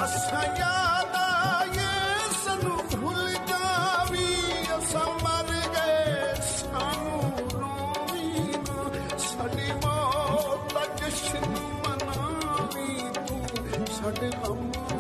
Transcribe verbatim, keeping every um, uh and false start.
असां याद आए सानू भुल जावी असां मर गए सानू रोवी ना साडी मौत दा जश्न मनावी तू साडे गम